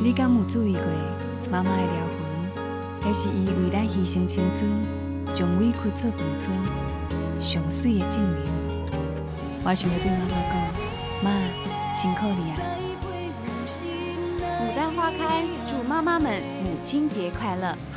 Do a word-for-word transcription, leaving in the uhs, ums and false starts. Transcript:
你敢有注意过妈妈的疗魂？迄是伊为咱牺牲青春，将委屈做饭吞，上水的证明。我想要对妈妈讲，妈，辛苦你啊！ 牡丹花开，祝妈妈们母亲节快乐！